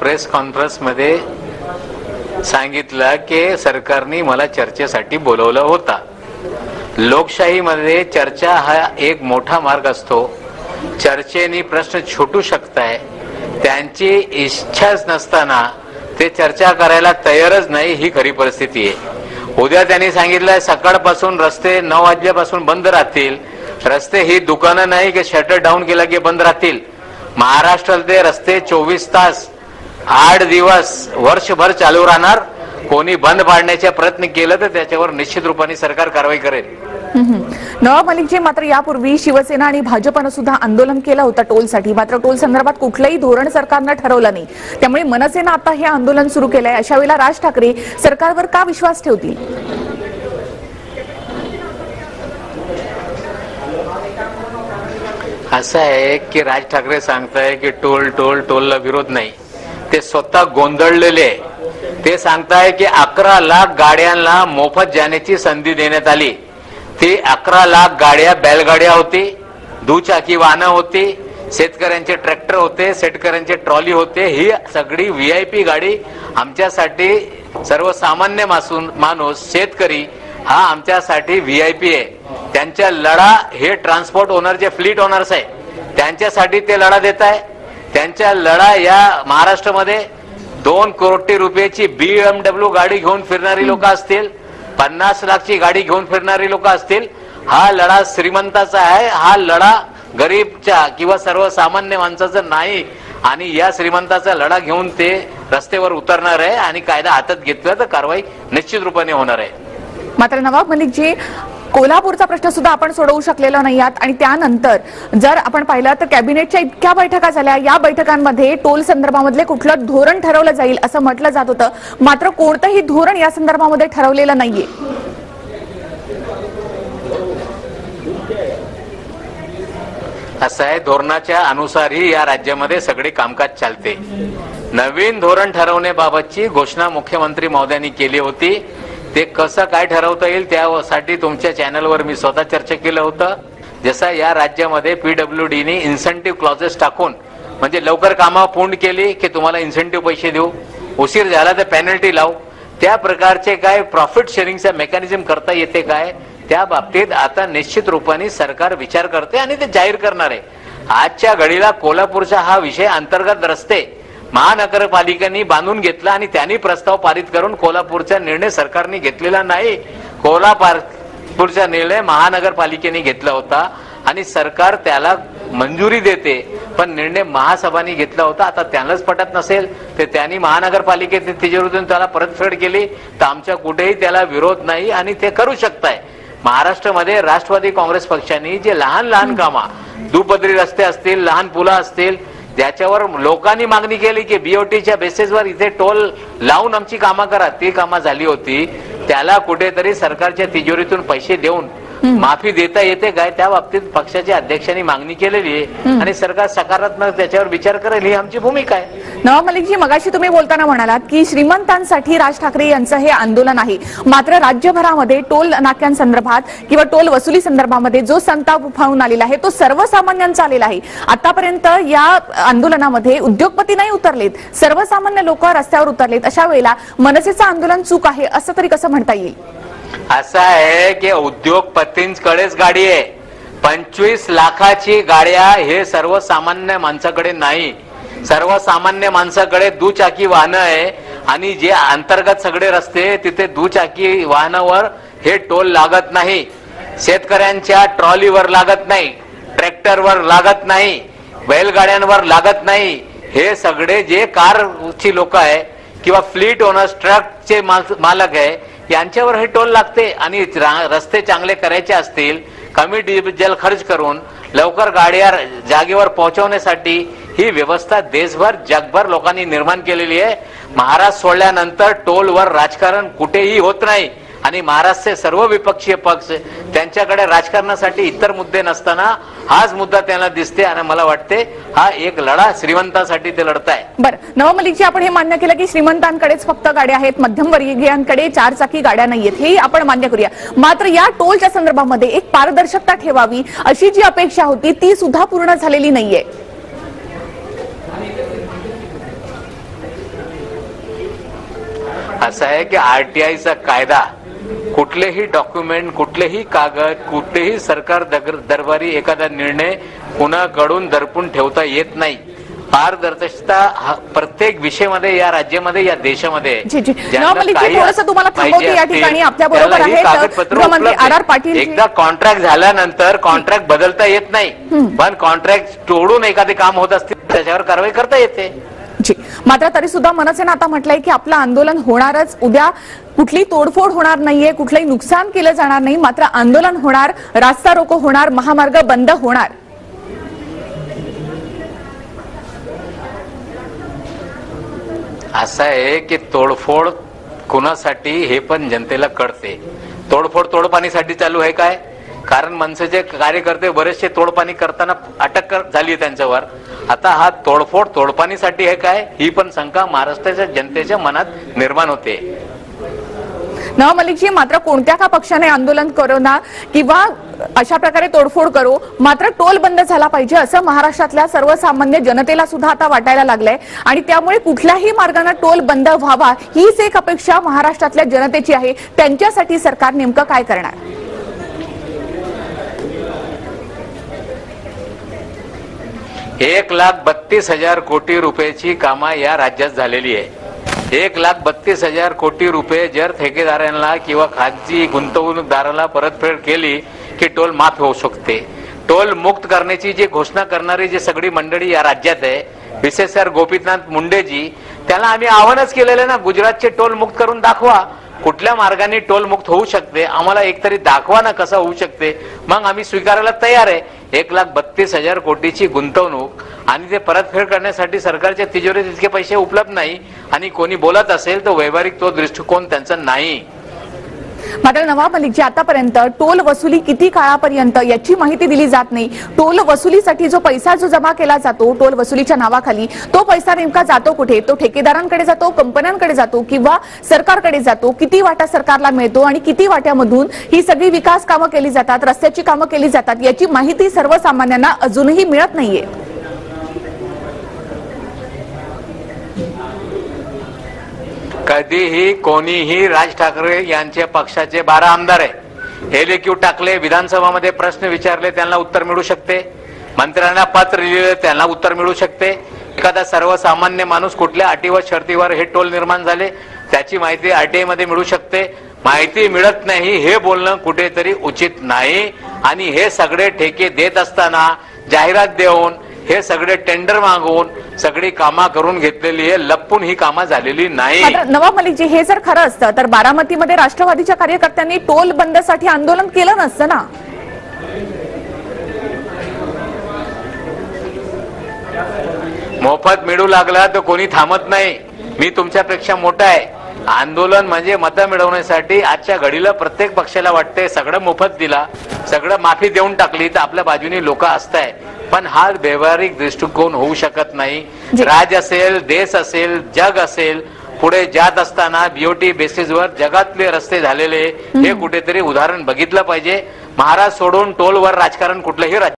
Press conference मध्ये सांगितलं की सरकारने मला चर्चेसाठी बोलवलं होता। लोकशाहीमध्ये चर्चा हा एक मोठा मार्ग असतो। चर्चेने प्रश्न सुटू शकताय, त्यांची इच्छाच नसताना ते चर्चा करायला तयारच नाही, ही खरी परिस्थिती आहे। उद्या त्यांनी सांगितलंय सकाळपासून रस्ते 9 वाजल्यापासून बंद राहतील। रस्ते ही दुकानं नाही की शटर डाऊन केला की बंद राहतील। महाराष्ट्रातले रस्ते 24 तास 8 दिवस वर्षभर चालू राहणार। कोणी बंद पाडण्याचा प्रयत्न केला तर त्याच्यावर निश्चित रूपाने सरकार कारवाई करेल। नवाब मलिकजी, मात्र यापूर्वी शिवसेना आणि भाजपनं सुद्धा आंदोलन केलं होतं टोलसाठी, मात्र टोल संदर्भात कुठलंही धोरण सरकारनं ठरवलं नाही। त्यामुळे मनसेनं आता हे आंदोलन सुरू केलंय। अशा वेळेला राज ठाकरे सरकारवर का विश्वास ठेवतील? असं आहे की राज ठाकरे सांगताय की टोलला विरोध नाही। ते स्वतः गोंधळलेले आहे। ते सांगताय की 11 लाख गाड्यांना मोफत जाण्याची संधी देण्यात आली। ती 11 लाख गाड्या बैलगाड्या होती, दुचाकी वाहनं होती, शेतकऱ्यांचे ट्रॅक्टर होते, शेतकऱ्यांचे ट्रॉली होते। ही सगळी VIP गाडी आमच्यासाठी सर्वसामान्य माणूस शेतकरी हा आमच्यासाठी VIP आहे। त्यांचा लढा हे ट्रान्सपोर्ट ओनर जे फ्लीट ओनर्स आहे त्यांच्यासाठी ते लढा देत आहे। त्यांचा लढा या महाराष्ट्रामध्ये 2 कोटी रुपयाची BMW गाडी घेऊन फिरणारी लोक असतील, 50 लाखची गाडी घेऊन फिरणारी लोक असतील। हा लढा श्रीमंताचा आहे, हा लढा गरीबच्या किंवा सर्वसामान्य माणसाचा नाही। आणि या श्रीमंताचा लढा घेऊन ते रस्त्यावर उतरणार आहे आणि कायदा हातात घेतला तर कारवाई निश्चित रूपाने होणार आहे। मात्र नवाब मलिकजी, कोल्हापूरचा प्रश्न सुद्धा आपण सोडवू शकलेलो नाही आहात आणि त्यानंतर जर आपण पाहिलं तर कॅबिनेटच्या इतक्या बैठका झाल्या, या बैठकांमध्ये टोल संदर्भामधले कुठलं धोरण ठरवलं जाईल असं म्हटलं जात होतं, मात्र कोणतंही धोरण या संदर्भामध्ये ठरवलेलं नाहीये। असं आहे, धोरणाच्या अनुसारही या राज्यामध्ये सगळे कामकाज चालते। नवीन धोरण ठरवण्याबाबतची घोषणा मुख्यमंत्री महोदयांनी केली होती। ते कसं काय ठरवता येईल त्यासाठी तुमच्या चॅनलवर मी स्वतः चर्चा केलं होतं। जसं या राज्यामध्ये PWDने इन्सेंटिव्ह क्लॉजेस टाकून म्हणजे लवकर कामं पूर्ण केली की तुम्हाला इन्सेंटिव्ह पैसे देऊ, उशीर झाला तर पेनल्टी लावू, त्या प्रकारचे काय प्रॉफिट शेअरिंगचा मेकॅनिझम करता येते काय, त्या बाबतीत आता निश्चित रूपाने सरकार विचार करते आणि ते जाहीर करणार आहे। आजच्या घडीला कोल्हापूरचा हा विषय अंतर्गत रस्ते महानगरपालिकेने बांधून घेतला आणि त्यांनी प्रस्ताव पारित करून कोल्हापूरचा निर्णय सरकारने घेतलेला नाही। कोल्हापूरचा निर्णय महानगरपालिकेने घेतला होता आणि सरकार त्याला मंजुरी देते, पण निर्णय महासभाने घेतला होता। आता त्यांनाच पटत नसेल तर त्यांनी महानगरपालिकेत तिजोरीतून त्याला परतफेड केली तर आमच्या कुठेही त्याला विरोध नाही आणि ते करू शकताय। महाराष्ट्रामध्ये राष्ट्रवादी काँग्रेस पक्षाने जे लहान लहान कामा, दुपदरी रस्ते असतील, लहान पुलं असतील, ज्याच्यावर लोकांनी मागणी केली की BOTच्या बेसिसवर इथे टोल लावून आमची कामं करा, ती कामं झाली होती। त्याला कुठेतरी सरकारच्या तिजोरीतून पैसे देऊन माफी देता येते काय, त्या बाबतीत पक्षाच्या अध्यक्षांनी मागणी केलेली आहे आणि सरकार सकारात्मक त्याच्यावर विचार करेल, ही आमची भूमिका आहे। नवाब मलिकजी, मगाशी तुम्ही बोलताना म्हणालात की श्रीमंतांसाठी राज ठाकरे यांचं हे आंदोलन आहे, मात्र राज्यभरामध्ये टोल नाक्यांसंदर्भात किंवा टोल वसुली संदर्भामध्ये जो संताप उफाळून आलेला आहे तो सर्वसामान्यांचा आलेला आहे। आतापर्यंत या आंदोलनामध्ये उद्योगपती नाही उतरलेत, सर्वसामान्य लोक रस्त्यावर उतरलेत। अशा वेळेला मनसेचं आंदोलन चूक आहे असं तरी कसं म्हणता येईल? असं आहे की उद्योगपतींकडेच गाडी आहे, 25 लाखाची गाड्या हे सर्वसामान्य माणसाकडे नाही। सर्वसामान्य माणसाकडे दुचाकी वाहनं आहे आणि जे अंतर्गत सगळे रस्ते तिथे दुचाकी वाहनावर हे टोल लागत नाही। शेतकऱ्यांच्या ट्रॉलीवर लागत नाही, ट्रॅक्टरवर लागत नाही, बैलगाड्यांवर लागत नाही। हे सगळे जे कारची लोक आहे किंवा फ्लीट ओनर्स, ट्रकचे मालक आहे, यांच्यावर हे टोल लागते। आणि रस्ते चांगले करायचे असतील, कमी डिझेल खर्च करून लवकर गाड्या जागेवर पोहोचवण्यासाठी ही व्यवस्था देशभर जगभर लोकांनी निर्माण केलेली आहे। महाराष्ट्र सोडल्यानंतर टोलवर राजकारण कुठेही होत नाही आणि महाराष्ट्राचे सर्व विपक्षीय पक्ष त्यांच्याकडे राजकारणासाठी इतर मुद्दे नसताना हाच मुद्दा त्यांना दिसते आणि मला वाटते हा एक लढा श्रीमंतांसाठी ते लढताय। बरं नवाब मलिकजी, आपण हे मान्य केलं की श्रीमंतांकडेच फक्त गाड्या आहेत, मध्यमवर्गीयांकडे 4 चाकी गाड्या नाहीयेत, हे आपण मान्य करूया। मात्र या टोलच्या संदर्भामध्ये एक पारदर्शकता ठेवावी अशी जी अपेक्षा होती ती सुद्धा पूर्ण झालेली नाहीये। असं आहे की आरटीआयचा कायदा कुठलेही डॉक्युमेंट, कुठलेही कागद, कुठलेही सरकार दरबारी एखादा निर्णय कुणाकडून दडपून ठेवता येत नाही. पारदर्शकता प्रत्येक विषयामध्ये या राज्यामध्ये, या देशामध्ये थोडंसं तुम्हाला थांबवते या ठिकाणी. आपल्या बरोबर आहेत गृहमंत्री आर पाटील. एकदा कॉन्ट्रॅक्ट झाल्यानंतर कॉन्ट्रॅक्ट बदलता येत नाही, पण कॉन्ट्रॅक्ट तोडून एखादे काम होत असतील त्याच्यावर कारवाई करता येते. मात्र तरी सुद्धा मनसेनं आता म्हटलंय की आपलं आंदोलन होणारच. उद्या कुठली तोडफोड होणार नाहीये, कुठलंही नुकसान केलं जाणार नाही, मात्र आंदोलन होणार, रास्ता रोको होणार, महामार्ग बंद होणार. असं आहे की तोडफोड कुणासाठी हे पण जनतेला कळते. तोडफोड तोडपाणीसाठी चालू आहे काय? कारण मनसेचे कार्यकर्ते बरेचसे तोडपाणी करताना अटक झाली त्यांच्यावर. आता हा तोडफोड तोडपाणीसाठी आहे काय, ही पण शंका महाराष्ट्राच्या जनतेच्या मनात निर्माण होते. नवाब मलिकजी, मात्र कोणत्या का पक्षाने आंदोलन करो ना किंवा अशा प्रकारे तोडफोड करो, मात्र टोल बंद झाला पाहिजे असं महाराष्ट्रातल्या सर्वसामान्य जनतेला सुद्धा आता वाटायला लागलंय. आणि त्यामुळे कुठल्याही मार्गाने टोल बंद व्हावा हीच एक अपेक्षा महाराष्ट्रातल्या जनतेची आहे. त्यांच्यासाठी सरकार नेमकं काय करणार? 1,32,000 कोटी रुपयाची कामा या राज्यात झालेली आहे. 1,32,000 कोटी रुपये जर ठेकेदारांना किंवा खाजगी गुंतवणूकदाराला परतफेड केली की टोल माफ होऊ शकते. टोल मुक्त करण्याची जी घोषणा करणारी जी सगळी मंडळी या राज्यात आहे, विशेषकर गोपीनाथ मुंडेजी, त्याला आम्ही आव्हानच केलेलं ना, गुजरातचे टोल मुक्त करून दाखवा. कुठल्या मार्गाने टोल मुक्त होऊ शकते, आम्हाला एकतरी दाखवा ना कसं होऊ शकते, मग आम्ही स्वीकारायला तयार आहे. 1,32,000 कोटीची गुंतवणूक आणि ते परतफेड करण्यासाठी सरकारच्या तिजोरीत इतके पैसे उपलब्ध नाही. आणि कोणी बोलत असेल तर व्यावहारिक तो दृष्टिकोन त्यांचा नाही. मात्र नवाब मलिकजी, आतापर्यंत टोल वसुली किती काळापर्यंत याची माहिती दिली जात नाही. टोल वसुलीसाठी जो पैसा जो जमा केला जातो टोल वसुलीच्या नावाखाली, तो पैसा नेमका जातो कुठे? तो ठेकेदारांकडे जातो, कंपन्यांकडे जातो किंवा सरकारकडे जातो? किती वाटा सरकारला मिळतो आणि किती वाट्यामधून ही सगळी विकास कामं केली जातात, रस्त्याची कामं केली जातात, याची माहिती सर्वसामान्यांना अजूनही मिळत नाहीये. कधीही कोणीही राज ठाकरे यांच्या पक्षाचे 12 आमदार आहे, एलक्यू टाकले, विधानसभामध्ये प्रश्न विचारले, त्यांना उत्तर मिळू शकते. मंत्र्यांना पत्र लिहिले, त्यांना उत्तर मिळू शकते. एखादा सर्वसामान्य माणूस कुठल्या अटी व शर्तीवर हे टोल निर्माण झाले त्याची माहिती आरटीआय मध्ये मिळू शकते. माहिती मिळत नाही हे बोलणं कुठेतरी उचित नाही. आणि हे सगळे ठेके देत असताना जाहिरात देऊन, हे सगळे टेंडर मागून सगळी कामा करून घेतलेली आहे, लपून ही कामा झालेली नाही. नवाब मलिकजी, हे जर खरं असतं तर बारामतीमध्ये राष्ट्रवादीच्या कार्यकर्त्यांनी टोल बंदसाठी आंदोलन केलं नसतं ना? मोफत मिळू लागला तर कोणी थांबत नाही. मी तुमच्यापेक्षा मोठा आहे. आंदोलन म्हणजे मतं मिळवण्यासाठी आजच्या घडीला प्रत्येक पक्षाला वाटते सगळं मोफत दिला, सगळं माफी देऊन टाकली तर आपल्या बाजूने लोक असताय. पण हा व्यावहारिक दृष्टिकोन होऊ शकत नाही. राज असेल, देश असेल, जग असेल, पुढे जात असताना बीओटी बेसिसवर जगातले रस्ते झालेले हे कुठेतरी उदाहरण बघितलं पाहिजे. महाराज सोडून टोलवर राजकारण कुठलंही राज्य